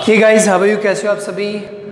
Hey guys, how are you? कैसे हो आप सभी?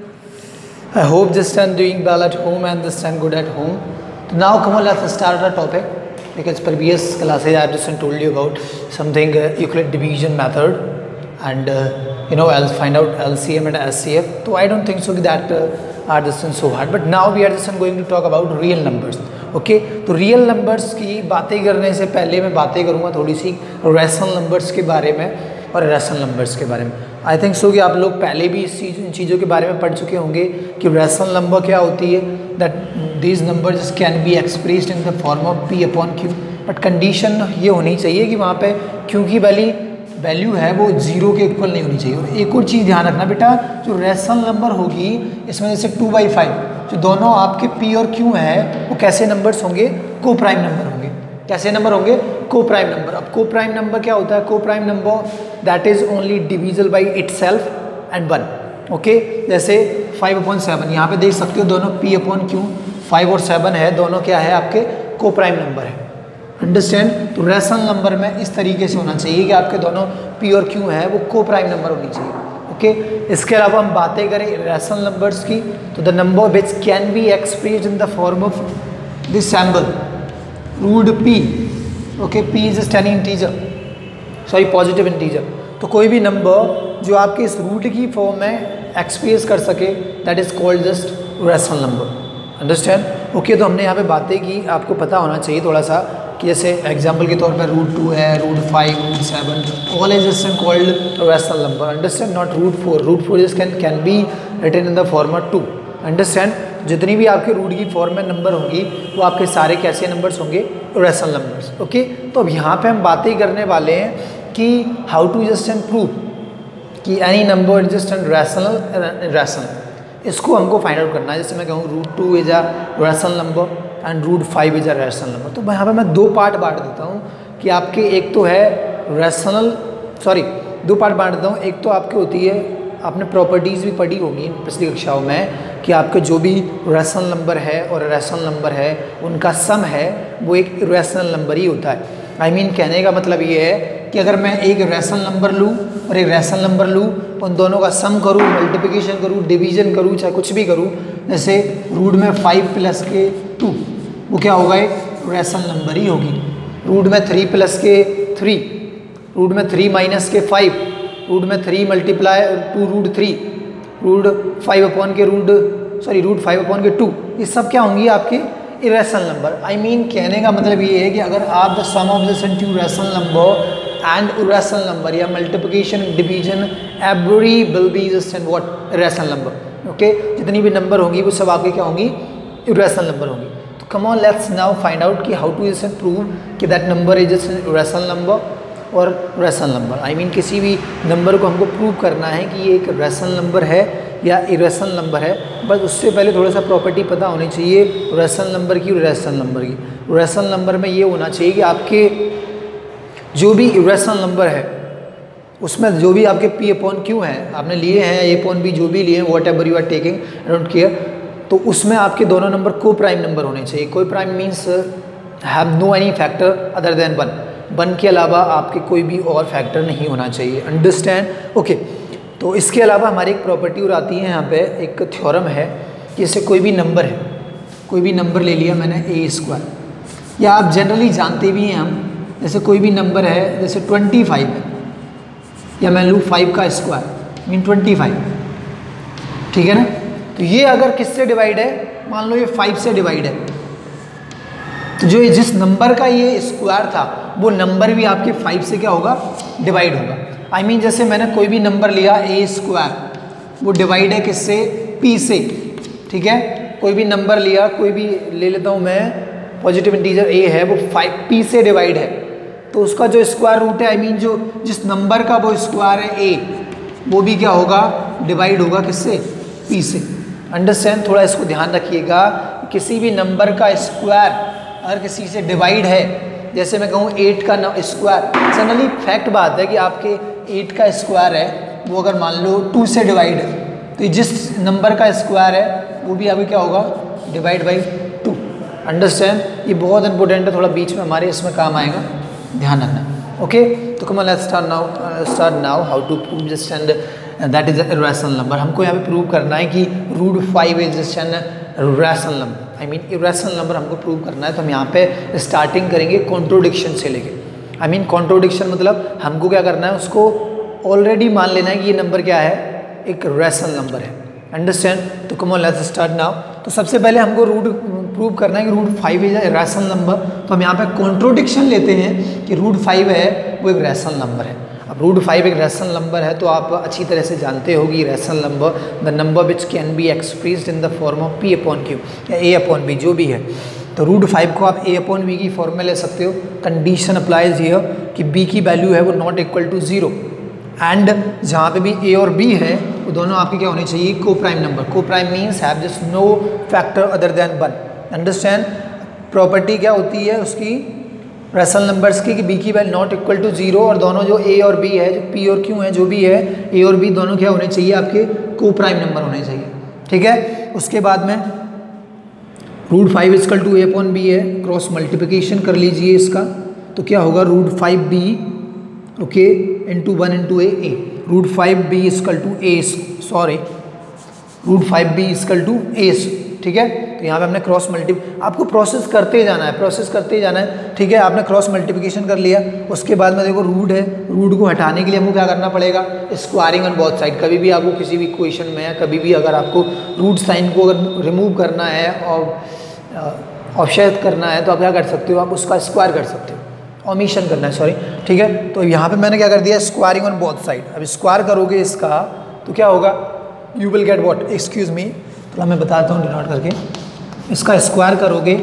I hope this time doing well at home and this time good at home. So now come on, let's start our topic because previous classes I have just told you about something Euclid division method and I'll find out LCM and SCF. So I don't think so that are just so hard. But now we are just going to talk about real numbers. Okay तो real numbers की बातें करने से पहले मैं बातें करूँगा थोड़ी सी रैशनल नंबर्स के बारे में और रैशनल नंबर्स के बारे में। आई थिंक सो कि आप लोग पहले भी इन चीज़ों के बारे में पढ़ चुके होंगे कि रैशनल नंबर क्या होती है, that these numbers can be expressed in the form of P upon Q. But condition ये होनी चाहिए कि वहाँ पे क्यू की वैल्यू है वो जीरो के इक्वल नहीं होनी चाहिए। और एक और चीज़ ध्यान रखना बेटा, जो रैशनल नंबर होगी इसमें जैसे 2/5 जो दोनों आपके पी और क्यू हैं वो कैसे नंबर्स होंगे? को प्राइम नंबर होंगे। कैसे नंबर होंगे? को प्राइम नंबर। अब को प्राइम नंबर क्या होता है? Coprime number that is only divisible by itself and 1। Okay, जैसे 5/7 यहाँ पे देख सकते हो दोनों पी अपॉन क्यू 5 और 7 है, दोनों क्या है आपके को प्राइम नंबर है। अंडरस्टैंड? तो रैशनल नंबर में इस तरीके से होना चाहिए कि आपके दोनों पी और क्यू है वो को प्राइम नंबर होनी चाहिए। ओके, इसके अलावा हम बातें करें रैशनल नंबर्स की तो the number which can be expressed in the form of this symbol root P. Okay, P is an integer, sorry positive integer. तो कोई भी नंबर जो आपके इस रूट की फॉर्म में एक्सप्रेस कर सके that is called just rational number. Understand? Okay, तो हमने यहाँ पे बातें की, आपको पता होना चाहिए थोड़ा सा कि जैसे एग्जाम्पल के तौर पर √2 है, √5, √7 all is just called rational number. Understand? Not √4। √4 is can be written in the format 2। Understand? जितनी भी आपके रूट की फॉर्म में नंबर होंगी वो आपके सारे कैसे नंबर्स होंगे? Rational numbers. ओके, तो अब यहाँ पे हम बातें करने वाले हैं कि how to just and prove कि any number just and rational. इसको हमको फाइंड आउट करना है। जैसे मैं कहूँ √2 is a rational number and √5 is a rational number. तो यहाँ पे मैं दो पार्ट बांट देता हूँ कि आपके एक तो है दो पार्ट बांट देता हूँ। एक तो आपकी होती है, आपने प्रॉपर्टीज़ भी पढ़ी होंगी पिछली कक्षाओं में कि आपके जो भी रैशनल नंबर है और रैशनल नंबर है उनका सम है वो एक रैशनल नंबर ही होता है। आई मीन कहने का मतलब ये है कि अगर मैं एक रैशनल नंबर लूँ और एक रैशनल नंबर लूँ, उन दोनों का सम करूँ, मल्टीप्लिकेशन करूँ, डिवीजन करूँ, चाहे कुछ भी करूँ, जैसे रूट में 5 + के 2 वो क्या होगा? एक रैशनल नंबर ही होगी। रूट में 3 + के 3, रूट में 3 - के 5, रूट में 3 × 2 √3, √5/के 2, ये सब क्या होंगी? आपके इरेशनल नंबर। आई मीन कहने का मतलब ये है कि अगर आप the sum of the two rational number and irrational number या multiplication division every will be just and what? Irrational number. Okay, जितनी भी नंबर होंगी वो सब आपके क्या होंगी? इरेशनल नंबर होंगी। तो come on let's now find out कि how to just and prove कि that number is just an irrational number और रैशनल नंबर। आई मीन किसी भी नंबर को हमको प्रूव करना है कि ये एक रैशनल नंबर है या इरेशनल नंबर है। बस उससे पहले थोड़ा सा प्रॉपर्टी पता होनी चाहिए रैशनल नंबर की और इरेशनल नंबर की। रैशनल नंबर में ये होना चाहिए कि आपके जो भी इरेशनल नंबर है उसमें जो भी आपके पी अपॉन क्यू हैं आपने लिए हैं, ए अपॉन बी जो भी लिए हैं, whatever you are taking, I don't care, तो उसमें आपके दोनों नंबर को प्राइम नंबर होने चाहिए। कोई prime means have no any factor other than 1 के अलावा आपके कोई भी और फैक्टर नहीं होना चाहिए। अंडरस्टैंड? ओके, तो इसके अलावा हमारी एक प्रॉपर्टी और आती है यहाँ पे, एक थ्योरम है कि जैसे कोई भी नंबर है, कोई भी नंबर ले लिया मैंने a², या आप जनरली जानते भी हैं हम, जैसे कोई भी नंबर है जैसे 25 है, या मैं लूँ 5 का स्क्वायर मीन 25, ठीक है ना? तो ये अगर किससे डिवाइड है? मान लो ये 5 से डिवाइड है, तो जो जिस नंबर का ये स्क्वायर था वो नंबर भी आपके 5 से क्या होगा? डिवाइड होगा। आई मीन जैसे मैंने कोई भी नंबर लिया a², वो डिवाइड है किससे? p से, ठीक है? कोई भी नंबर लिया, कोई भी ले लेता हूँ मैं, पॉजिटिव इंटीजर a है, वो 5p से डिवाइड है, तो उसका जो स्क्वायर रूट है, आई मीन जो जिस नंबर का वो स्क्वायर है a, वो भी क्या होगा? डिवाइड होगा किससे? p से। अंडरस्टैंड? थोड़ा इसको ध्यान रखिएगा, किसी भी नंबर का स्क्वायर अगर किसी से डिवाइड है, जैसे मैं कहूँ 8 का स्क्वायर, जनरली फैक्ट बात है कि आपके 8 का स्क्वायर है वो अगर मान लो 2 से डिवाइड है, तो जिस नंबर का स्क्वायर है वो भी अभी क्या होगा? Divide by 2। अंडरस्टैंड? ये बहुत इंपॉर्टेंट है, थोड़ा बीच में हमारे इसमें काम आएगा, ध्यान रखना। ओके, तो come on let's start now how to prove just and that is a rational number. हमको यहाँ पे प्रूव करना है कि root 5 is an rational number, I mean irrational number हमको प्रूव करना है। तो हम यहाँ पे स्टार्टिंग करेंगे कॉन्ट्रोडिक्शन से लेके, आई मीन कॉन्ट्रोडिक्शन मतलब हमको क्या करना है, उसको ऑलरेडी मान लेना है कि ये नंबर क्या है, एक रैशनल नंबर है। अंडरस्टैंड? तो come on let's start now. तो सबसे पहले हमको रूट प्रूव करना है कि root 5 is a rational number. तो हम यहाँ पे कॉन्ट्रोडिक्शन लेते हैं कि रूट 5 है वो एक रैशनल नंबर है। अब रूट 5 एक रैशनल नंबर है तो आप अच्छी तरह से जानते हो कि rational number the number which can be expressed in the form of p upon q या a अपॉन b जो भी है। तो रूट 5 को आप a अपॉन b की फॉर्म में ले सकते हो। कंडीशन अप्लाइज हियर कि b की वैल्यू है वो नॉट इक्वल टू 0 एंड जहाँ पे भी a और b है वो दोनों आपके क्या होने चाहिए, coprime number. Coprime means have just no factor other than 1। Understand? Property क्या होती है उसकी रैशनल नंबर्स की कि b की वैल्यू नॉट इक्वल टू 0 और दोनों जो a और b है, जो p और q है, जो भी है a और b दोनों क्या होने चाहिए, आपके को प्राइम नंबर होने चाहिए। ठीक है? उसके बाद में root 5 is equal to a upon b है, क्रॉस मल्टीप्लिकेशन कर लीजिए इसका। तो क्या होगा, root 5b okay into 1 into a। Root 5b is equal to a, sorry root 5b is equal to a। ठीक है? तो यहाँ पे हमने क्रॉस आपको प्रोसेस करते जाना है, प्रोसेस करते जाना है। ठीक है? आपने क्रॉस मल्टीप्लिकेशन कर लिया, उसके बाद में देखो रूट है, रूट को हटाने के लिए हमको क्या करना पड़ेगा, स्क्वायरिंग ऑन बोथ साइड। कभी भी आपको किसी भी इक्वेशन में या कभी भी अगर आपको रूट साइन को अगर रिमूव करना है और ऑफसेट करना है तो आप क्या कर सकते हो, आप उसका स्क्वायर कर सकते हो, ओमिशन करना है, सॉरी। ठीक है? तो यहाँ पे मैंने क्या कर दिया, स्क्वायरिंग ऑन बोथ साइड। अब स्क्वायर करोगे इसका तो क्या होगा, you will get what, excuse me, तो मैं बताता हूँ डिनोट करके। इसका स्क्वायर करोगे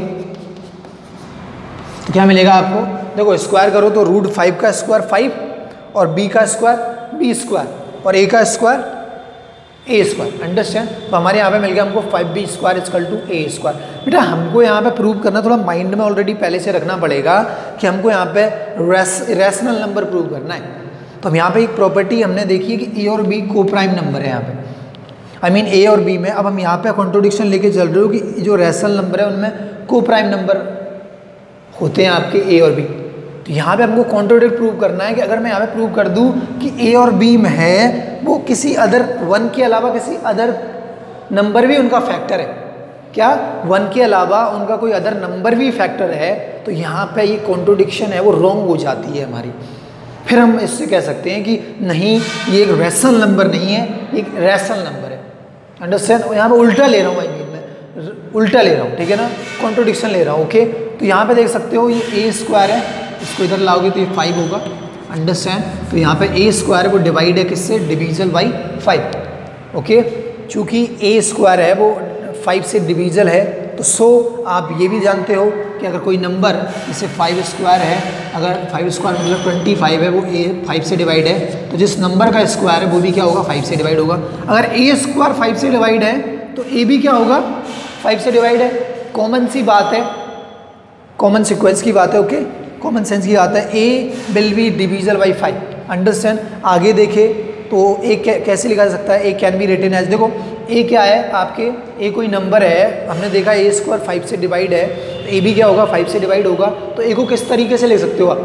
तो क्या मिलेगा आपको, देखो स्क्वायर करो तो रूट 5 का स्क्वायर 5 और b का स्क्वायर b स्क्वायर और a का स्क्वायर a स्क्वायर। अंडरस्टैंड? तो हमारे यहाँ पे मिल गया हमको 5b square is equal to a square. बेटा हमको यहाँ पे प्रूव करना, थोड़ा माइंड में ऑलरेडी पहले से रखना पड़ेगा कि हमको यहाँ पे रैशनल नंबर प्रूव करना है। तो हम यहाँ पे एक प्रॉपर्टी हमने देखी है कि a और b को प्राइम नंबर है यहाँ पे, आई मीन a और b में। अब हम यहाँ पे कॉन्ट्रोडिक्शन लेके चल रहे हो कि जो रैशनल नंबर है उनमें को प्राइम नंबर होते हैं आपके a और b। तो यहाँ पे हमको कॉन्ट्रोडिक्ट प्रूव करना है कि अगर मैं यहाँ पे प्रूव कर दूँ कि a और b में है वो किसी अदर 1 के अलावा किसी अदर नंबर भी उनका फैक्टर है, क्या 1 के अलावा उनका कोई अदर नंबर भी फैक्टर है, तो यहाँ पे ये कॉन्ट्रोडिक्शन है वो रॉन्ग हो जाती है हमारी। फिर हम इससे कह सकते हैं कि नहीं ये एक रैशनल नंबर नहीं है, ये एक रैशनल नंबर है। अंडरस्टैंड? यहाँ पे उल्टा ले रहा हूँ, आई मीन मैं उल्टा ले रहा हूँ, ठीक है ना, कॉन्ट्रोडिक्शन ले रहा हूँ। ओके? तो यहाँ पे देख सकते हो ये a स्क्वायर है, इसको इधर लाओगे तो ये 5 होगा। अंडरस्टैंड? तो यहाँ पे a स्क्वायर वो डिवाइड है किससे, डिविजल बाई 5। ओके? चूँकि a स्क्वायर है वो 5 से डिविजल है, तो सो आप ये भी जानते हो कि अगर कोई नंबर जैसे 5 स्क्वायर है, अगर 5 स्क्वायर मतलब 25 है, वो a 5 से डिवाइड है, तो जिस नंबर का स्क्वायर है वो भी क्या होगा, 5 से डिवाइड होगा। अगर a स्क्वायर 5 से डिवाइड है तो a भी क्या होगा, 5 से डिवाइड है। कॉमन सी बात है, कॉमन सीक्वेंस की बात है। ओके? कॉमन सेंस की बात है, a will be divisible by 5। Understand? आगे देखे तो a कैसे लिखा जा सकता है, a can be written as, देखो a क्या है आपके, a कोई नंबर है, हमने देखा a स्क्वायर 5 से डिवाइड है, तो a भी क्या होगा, 5 से डिवाइड होगा। तो a को किस तरीके से लिख सकते हो आप,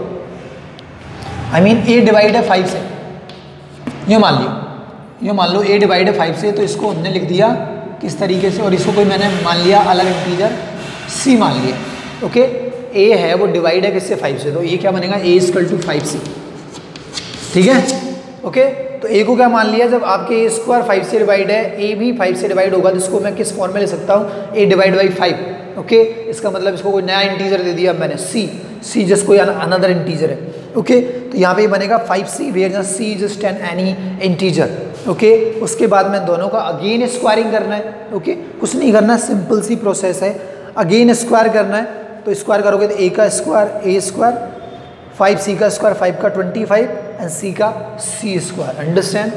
आई मीन a डिवाइड है 5 से, ये मान लो a डिवाइड है 5 से, तो इसको हमने लिख दिया किस तरीके से, और इसको कोई मैंने मान लिया अलग इंटीजर c मान लिया। ओके? a है वो डिवाइड है किससे, 5 से, तो ये क्या बनेगा, a इजकल टू 5c। ठीक है? ओके? तो a को क्या मान लिया, जब आपके a स्क्वायर 5 से डिवाइड है, a भी 5 से डिवाइड होगा, जिसको मैं किस फॉर्म में ले सकता हूँ, a डिवाइड बाई 5। ओके? इसका मतलब इसको कोई नया इंटीजर दे दिया मैंने, c जस्ट कोई अनदर इंटीजर है। ओके? तो यहाँ पे ये बनेगा 5c where c just an any integer. Okay? उसके बाद में दोनों का अगेन स्क्वायरिंग करना है। ओके? कुछ नहीं करना, सिंपल सी प्रोसेस है, अगेन स्क्वायर करना है। तो स्क्वायर करोगे तो a का स्क्वायर a स्क्वायर, 5c का स्क्वायर 5 का 25 एंड c का c स्क्वायर। अंडरस्टैंड?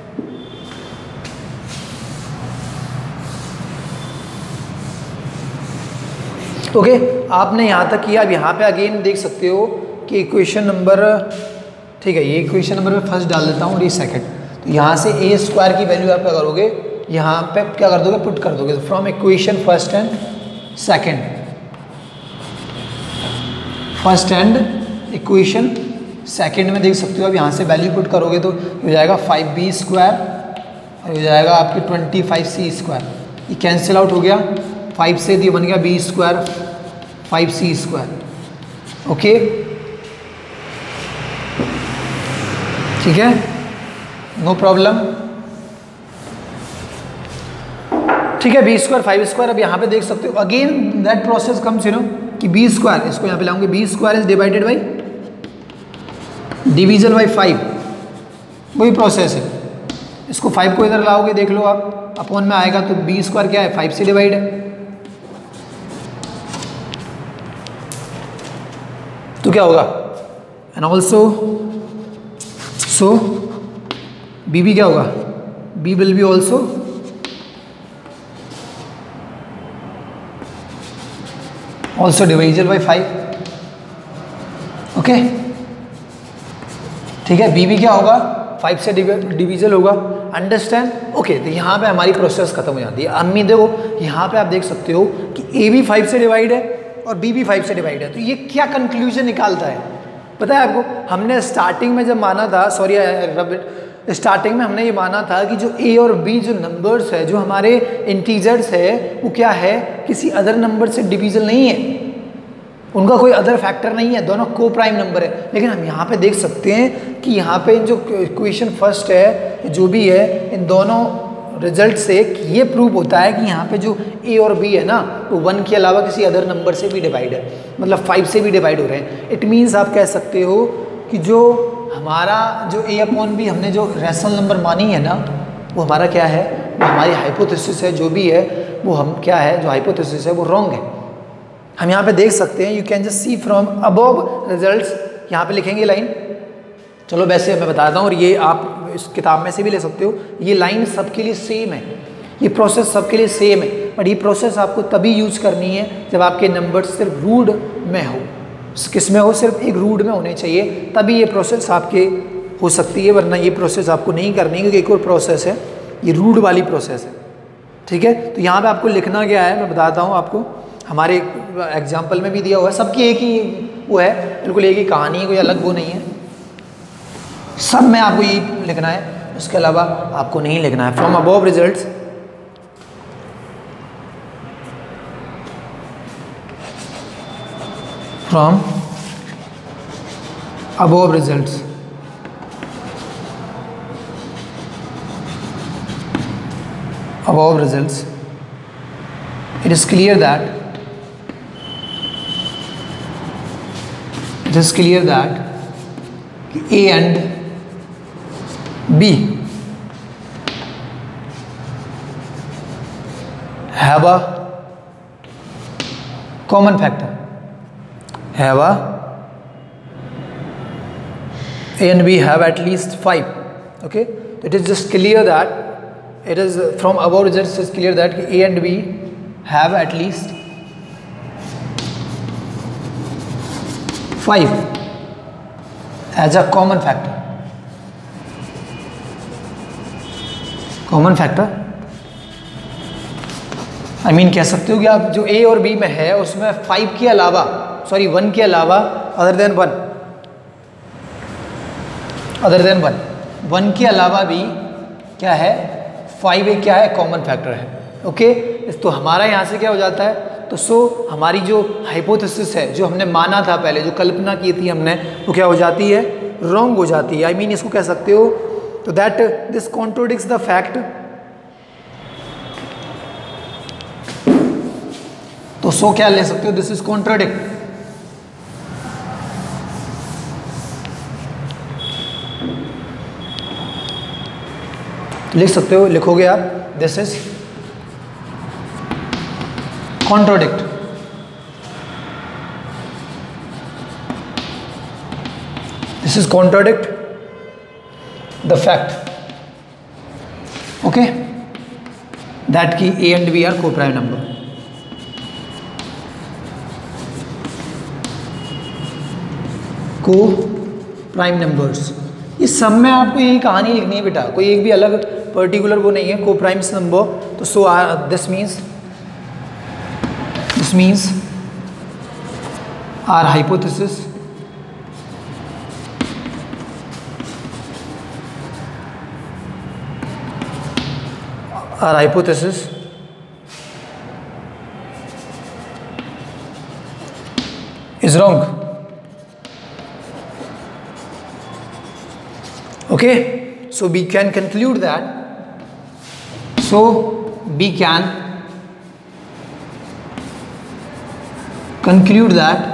ओके? आपने यहाँ तक किया। अब यहाँ पे अगेन देख सकते हो कि इक्वेशन नंबर, ठीक है, ये इक्वेशन नंबर मैं फर्स्ट डाल देता हूँ और ये सेकंड। तो यहाँ से a स्क्वायर की वैल्यू आप क्या करोगे, यहाँ पे क्या कर दोगे, पुट कर दोगे from equation first and second, first and equation second में देख सकते हो। अब यहाँ से वैल्यू पुट करोगे तो हो जाएगा 5b स्क्वायर हो जाएगा आपकी 25c²। ये कैंसिल आउट हो गया, 5 से ये बन गया b², 5c²। ओके, ठीक है, नो प्रॉब्लम। ठीक है, b², 5²। अब यहाँ पे देख सकते हो अगेन दैट प्रोसेस कम्स, कि b², इसको यहाँ पे लाऊंगे, b² is divided by division by 5, वही प्रोसेस है। इसको 5 को इधर लाओगे, देख लो आप, अपॉन में आएगा तो b² क्या है, 5 से डिवाइड है, तो क्या होगा, एंड ऑल्सो सो b क्या होगा, b will be also divisible by 5। Okay, ठीक है, b भी क्या होगा, 5 से डिविजल होगा। अंडरस्टैंड? ओके, तो यहाँ पे हमारी प्रोसेस खत्म हो जाती है। अम्मी देखो यहाँ पे आप देख सकते हो कि a भी 5 से डिवाइड है और b भी 5 से डिवाइड है, तो ये क्या कंक्लूजन निकालता है पता है आपको? हमने स्टार्टिंग में जब माना था, स्टार्टिंग में हमने ये माना था कि जो a और b जो नंबर्स है, जो हमारे इंटीजर्स है, वो क्या है, किसी अदर नंबर से डिविजल नहीं है, उनका कोई अदर फैक्टर नहीं है, दोनों को प्राइम नंबर है। लेकिन हम यहाँ पे देख सकते हैं कि यहाँ पे जो इक्वेशन फर्स्ट है, जो भी है, इन दोनों रिजल्ट से ये प्रूव होता है कि यहाँ पे जो a और b है ना, वो 1 के अलावा किसी अदर नंबर से भी डिवाइड है, मतलब 5 से भी डिवाइड हो रहे हैं। इट मीन्स आप कह सकते हो कि जो हमारा जो a/b हमने जो रैशनल नंबर मानी है ना, वो हमारा क्या है, वो हमारी हाइपोथेसिस है, जो भी है वो हम क्या है, जो हाइपोथेसिस है वो रॉन्ग है। हम यहाँ पे देख सकते हैं, you can just see from above results, यहाँ पे लिखेंगे लाइन, चलो वैसे मैं बताता हूँ, और ये आप इस किताब में से भी ले सकते हो, ये लाइन सबके लिए सेम है, ये प्रोसेस सबके लिए सेम है, बट ये प्रोसेस आपको तभी यूज करनी है जब आपके नंबर सिर्फ रूट में हो, किस में हो, सिर्फ एक रूट में होने चाहिए, तभी ये प्रोसेस आपके हो सकती है, वरना ये प्रोसेस आपको नहीं करनी, क्योंकि एक और प्रोसेस है, ये रूट वाली प्रोसेस है। ठीक है, तो यहाँ पे आपको लिखना क्या है, मैं बताता हूँ आपको, हमारे एग्जाम्पल में भी दिया हुआ है, सबकी एक ही वो है, बिल्कुल एक ही कहानी है, कोई अलग वो नहीं है, सब में आपको यही लिखना है, उसके अलावा आपको नहीं लिखना है। फ्रॉम अबव रिजल्ट्स, फ्रॉम above results, it is clear that A and B have a common factor, A and B have at least 5. Okay, it is just clear that it is from above results, it is clear that A and B have at least 5 as a common factor. I mean कह सकते हो कि आप जो A और B में है उसमें 5 के अलावा, सॉरी 1 के अलावा, अदर देन 1 के अलावा भी क्या है, 5 एक क्या है, कॉमन फैक्टर है। ओके, तो हमारा यहाँ से क्या हो जाता है, तो हमारी जो हाइपोथेसिस है, जो हमने माना था पहले, जो कल्पना की थी हमने, वो क्या हो जाती है, रॉन्ग हो जाती है। आई मीन इसको कह सकते हो, तो that this contradicts the fact, तो क्या ले सकते हो, दिस इज कॉन्ट्राडिक्ट, लिख सकते हो, लिखोगे आप, this is contradict, this is contradict the fact, okay, that की A and B are coprime number. Coprime numbers, इस सब में आपको यही कहानी लिखनी है बेटा, कोई एक भी अलग पर्टिकुलर वो नहीं है, को प्राइम्स नंबर। तो this means our hypothesis our hypothesis is wrong. Okay, so we can conclude that. So we can conclude that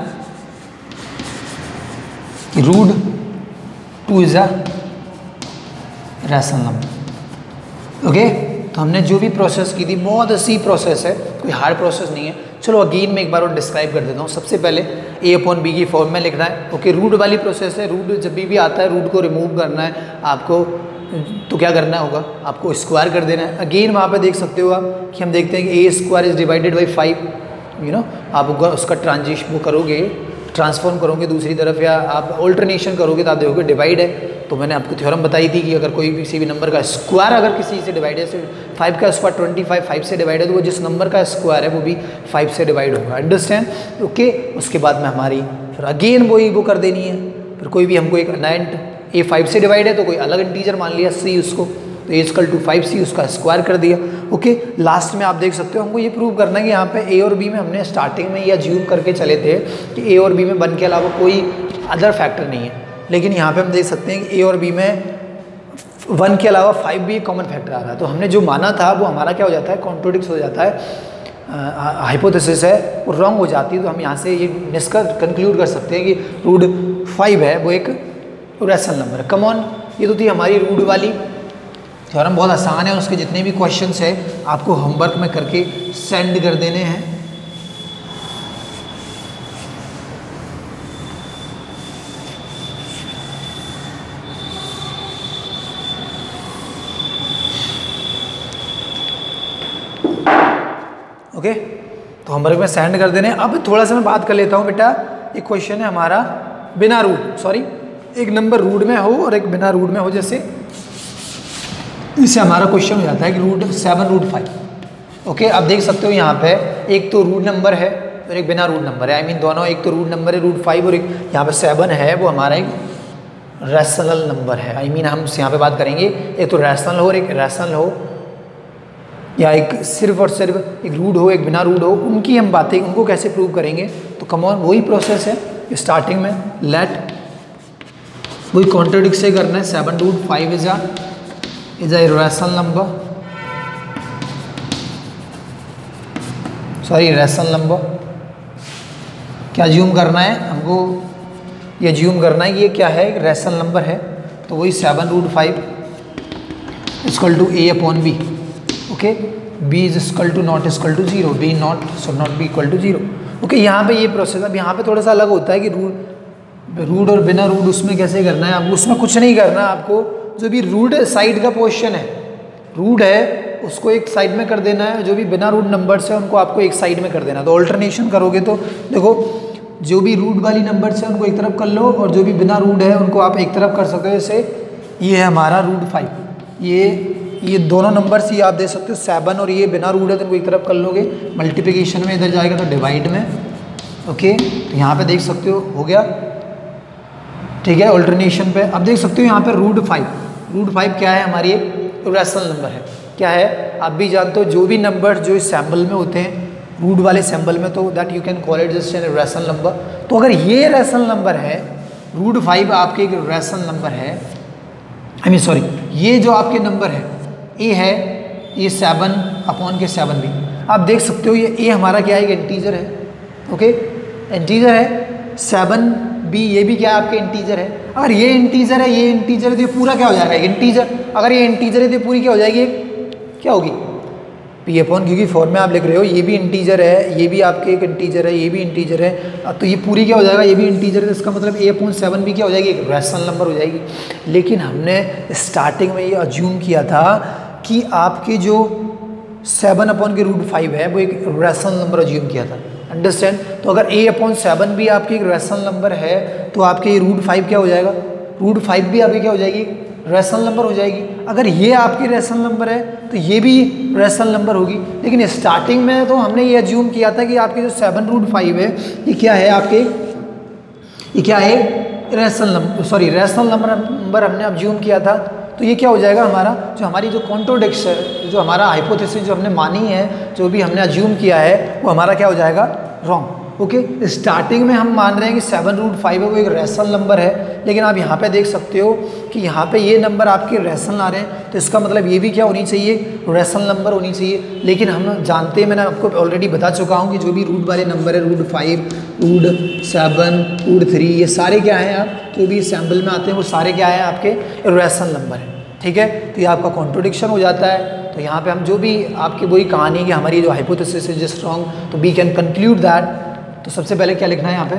root 2 is a rational number. Okay तो हमने जो भी प्रोसेस की थी बहुत अच्छी प्रोसेस है, कोई हार्ड प्रोसेस नहीं है. चलो अगेन मैं एक बार और डिस्क्राइब कर देता हूँ. सबसे पहले a अपॉन बी की फॉर्म में लिखना है. ओके रूट वाली प्रोसेस है. रूट जब भी आता है रूट को रिमूव करना है आपको, तो क्या करना होगा, आपको स्क्वायर कर देना है. अगेन वहाँ पे देख सकते हो आप कि हम देखते हैं कि a² is divided by 5. You know आप उसका ट्रांजिशन वो करोगे, ट्रांसफॉर्म करोगे दूसरी तरफ या आप ऑल्टरनेशन करोगे तो आप देखोगे डिवाइड है. तो मैंने आपको थ्योरम बताई थी कि अगर कोई भी किसी भी नंबर का स्क्वायर अगर किसी से डिवाइड है, 5 का स्क्वायर 25 5 से डिवाइड है, तो वो जिस नंबर का स्क्वायर है वो भी 5 से डिवाइड होगा. अंडरस्टैंड. ओके उसके बाद में हमारी फिर अगेन वो कर देनी है. फिर कोई भी हमको एक नाइंट a 5 से डिवाइड है तो कोई अलग इंटीजर मान लिया c उसको, तो a इक्वल टू 5c उसका स्क्वायर कर दिया. ओके लास्ट में आप देख सकते हो हमको ये प्रूव करना है कि यहाँ पे a और b में हमने स्टार्टिंग में ये अज्यूम करके चले थे कि a और b में 1 के अलावा कोई अदर फैक्टर नहीं है. लेकिन यहाँ पे हम देख सकते हैं कि a और b में 1 के अलावा 5 भी एक कॉमन फैक्टर आ रहा है. तो हमने जो माना था वो हमारा क्या हो जाता है, कॉन्ट्रोडिक्ट हो जाता है, हाइपोथेसिस है वो रॉन्ग हो जाती है. तो हम यहाँ से ये निष्कर्ष कंक्लूड कर सकते हैं कि रूट 5 है वो एक रैशनल नंबर है. कम ऑन, ये तो थी हमारी रूट वाली थ्योरम. बहुत आसान है, उसके जितने भी क्वेश्चंस है आपको होमवर्क में करके सेंड कर देने हैं. ओके तो होमवर्क में सेंड कर देने. अब थोड़ा सा मैं बात कर लेता हूँ बेटा. एक क्वेश्चन है हमारा बिना रूट, सॉरी एक नंबर रूट में हो और एक बिना रूट में हो. जैसे इससे हमारा क्वेश्चन हो जाता है कि रूट 7 रूट 5. ओके आप देख सकते हो यहाँ पे एक तो रूट नंबर है और एक बिना रूट नंबर है. आई मीन दोनों, एक तो रूट नंबर है रूट 5 और एक यहाँ पे 7 है वो हमारा एक रैशनल नंबर है. आई मीन हम यहाँ पे बात करेंगे एक तो रैशनल हो और एक रैशनल हो, या एक सिर्फ और सिर्फ एक रूट हो एक बिना रूट हो. उनकी हम बातें उनको कैसे प्रूव करेंगे. तो कम ऑन वही प्रोसेस है. स्टार्टिंग में लेट वही कॉन्ट्रडिक्ट से करना है. 7 root 5 is a rational number, sorry rational number. क्या ज्यूम करना है हमको, ये ज्यूम करना है कि ये क्या है, एक रैशनल नंबर है. तो वही 7 root 5 equal to a upon B. Okay b is equal to not equal to 0, b not should not be equal to 0. Okay यहाँ पे ये प्रोसेस. अब यहाँ पे थोड़ा सा अलग होता है कि रूट और बिना रूट उसमें कैसे करना है. अब उसमें कुछ नहीं करना है आपको. जो भी रूट साइड का पोर्शन है, रूट है उसको एक साइड में कर देना है. जो भी बिना रूट नंबर्स है उनको आपको एक साइड में कर देना है. तो ऑल्टरनेशन करोगे तो देखो जो भी रूट वाली नंबर्स है उनको एक तरफ कर लो और जो भी बिना रूट है उनको आप एक तरफ कर सकते हो. जैसे ये है हमारा रूट 5, ये दोनों नंबर्स ये आप देख सकते हो 7 और ये बिना रूट है तो इनको एक तरफ कर लोगे. मल्टीप्लिकेशन में इधर जाएगा तो डिवाइड में. ओके तो यहाँ पे देख सकते हो गया. ठीक है ऑल्टरनेशन पे अब देख सकते हो यहाँ पे रूट 5 क्या है, हमारी एक रैशनल नंबर है. क्या है आप भी जानते हो, जो भी नंबर जो इस सैम्पल में होते हैं रूट वाले सैम्पल में, तो that you can call it just an rational number. तो अगर ये रैशनल नंबर है, रूट 5 आपके एक रैशनल नंबर है, आई मीन सॉरी ये जो आपके नंबर है ए है, ये 7 अपॉन के 7 भी आप देख सकते हो. ये ए हमारा क्या है, एक इंटीजर है. ओके इंटीजर है. 7 बी ये भी क्या है आपके इंटीजर है. अगर ये इंटीजर है ये इंटीजर है तो ये पूरा क्या हो जाएगा, एक इंटीजर. अगर ये इंटीजर है तो पूरी क्या हो जाएगी, क्या होगी पी अपॉन, क्योंकि फॉर्म में आप लिख रहे हो ये भी इंटीजर है, ये भी आपके एक इंटीजर है, ये भी इंटीजर है, तो ये पूरी क्या हो जाएगा, ये भी इंटीजर है. तो इसका मतलब a/7 भी क्या हो जाएगी, एक रैशनल नंबर हो जाएगी. लेकिन हमने स्टार्टिंग में ये अज्यूम किया था कि आपके जो 7/√5 है वो एक रैशनल नंबर अज्यूम किया था. अंडरस्टैंड. तो अगर a/7 भी आपकी एक रैशनल नंबर है तो आपके ये √5 क्या हो जाएगा, √5 भी आपकी क्या हो जाएगी, रैशनल नंबर हो जाएगी. अगर ये आपकी रैशनल नंबर है तो ये भी रैशनल नंबर होगी. लेकिन स्टार्टिंग में तो हमने ये अज्यूम किया था कि आपके जो 7√5 है ये क्या है आपके, ये क्या है rational number, sorry rational number हमने अज्यूम किया था. तो ये क्या हो जाएगा हमारा, जो हमारी जो कॉन्ट्रोडिक्शन, जो हमारा हाइपोथेसिस जो हमने मानी है, जो भी हमने अज्यूम किया है, वो हमारा क्या हो जाएगा, रॉन्ग। ओके, स्टार्टिंग में हम मान रहे हैं कि 7√5 है वो एक रैशनल नंबर है, लेकिन आप यहाँ पे देख सकते हो कि यहाँ पे ये नंबर आपके रैशनल आ रहे हैं, तो इसका मतलब ये भी क्या होनी चाहिए, रैशनल नंबर होनी चाहिए। लेकिन हम जानते हैं, मैंने आपको ऑलरेडी बता चुका हूँ कि जो भी रूट वाले नंबर है, √5, √7, √3, ये सारे क्या हैं, आप जो भी सैम्पल में आते हैं वो सारे क्या हैं, आपके रैशनल नंबर है। ठीक है, तो ये आपका कॉन्ट्रोडिक्शन हो जाता है। तो यहाँ पे हम जो भी आपकी वही कहानी है कि हमारी जो हाइपोथेसिस इज स्ट्रॉन्ग, तो वी कैन कंक्लूड दैट। तो सबसे पहले क्या लिखना है यहाँ पे,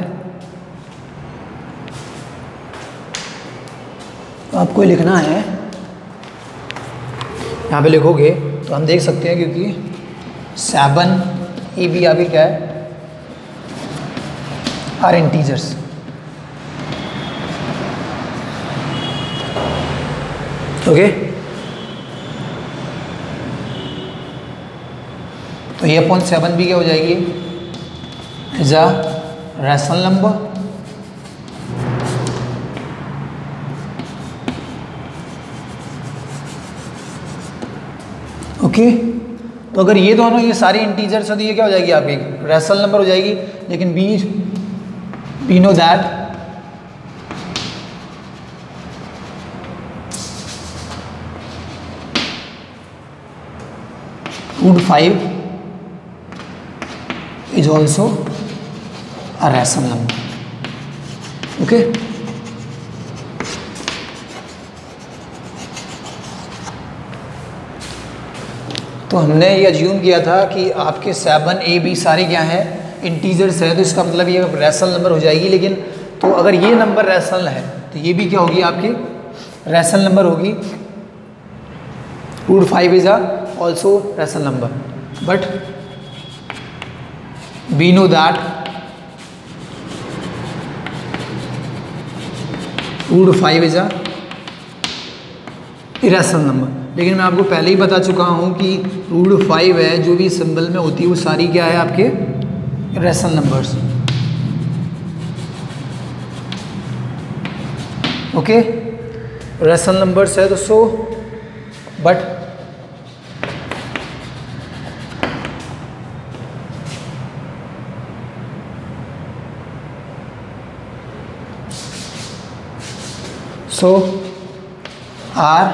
तो आपको लिखना है, यहाँ पे लिखोगे तो हम देख सकते हैं, क्योंकि 7 ए बी आगे क्या है, आर इंटीजर्स। ओके, तो ये अपॉन 7 भी क्या हो जाएगी, is a rational number. Okay, तो अगर ये दोनों ये सारे इंटीजर्स है तो ये क्या हो जाएगी, आपकी रैशनल नंबर हो जाएगी। लेकिन we know that √5 is also a rational number. Okay, तो हमने ये अज्यूम किया था कि आपके 7 ए बी सारे क्या हैं, इंटीजर्स हैं, तो इसका मतलब ये रैशनल नंबर हो जाएगी। लेकिन तो अगर ये नंबर रैशनल है तो ये भी क्या होगी, आपकी रैशनल नंबर होगी। √5 is also rational number, but we know that √5 is a irrational number। लेकिन मैं आपको पहले ही बता चुका हूँ कि √5 है, जो भी सिंबल में होती है वो सारी क्या है, आपके rational numbers. Okay, rational numbers है दोस्तों, but so R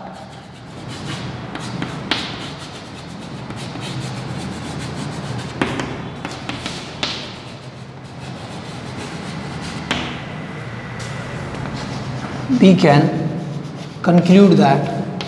we can conclude that,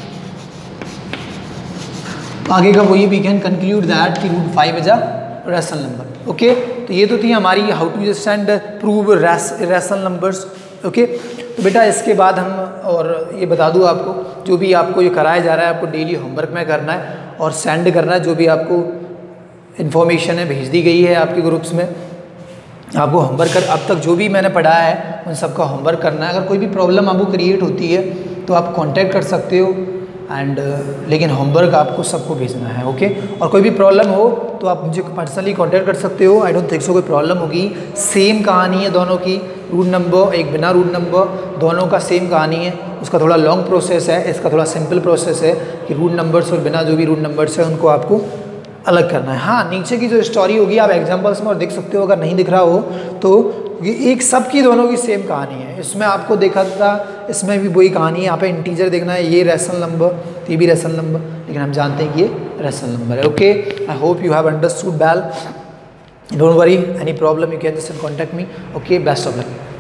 आगे का वही we can conclude that कि √5 is a rational number। Okay, तो ये तो थी हमारी how to just and prove rational numbers. Okay, तो बेटा इसके बाद हम, और ये बता दूँ आपको, जो भी आपको ये कराया जा रहा है, आपको डेली होमवर्क में करना है और सेंड करना है। जो भी आपको इन्फॉर्मेशन है भेज दी गई है आपके ग्रुप्स में, आपको होमवर्क कर, अब तक जो भी मैंने पढ़ा है उन सब का होमवर्क करना है। अगर कोई भी प्रॉब्लम आपको क्रिएट होती है तो आप कांटेक्ट कर सकते हो, एंड लेकिन होमवर्क आपको सबको भेजना है। ओके, और कोई भी प्रॉब्लम हो तो आप मुझे पर्सनली कांटेक्ट कर सकते हो। आई डोंट थिंक सो कोई प्रॉब्लम होगी। सेम कहानी है दोनों की, रूट नंबर एक बिना रूट नंबर, दोनों का सेम कहानी है। उसका थोड़ा लॉन्ग प्रोसेस है, इसका थोड़ा सिंपल प्रोसेस है कि रूट नंबर्स और बिना जो भी रूट नंबर्स है उनको आपको अलग करना है। हाँ, नीचे की जो स्टोरी होगी आप एग्जांपल्स में और देख सकते हो, अगर नहीं दिख रहा हो तो ये एक सब की दोनों की सेम कहानी है। इसमें आपको देखा था, इसमें भी वही कहानी है। यहाँ पे इंटीजर देखना है, ये रैशनल नंबर, ये भी रैशनल नंबर, लेकिन हम जानते हैं कि ये रैशनल नंबर है। Okay, I hope you have understood well. Don't worry, any problem you can just contact me. Okay, best of luck.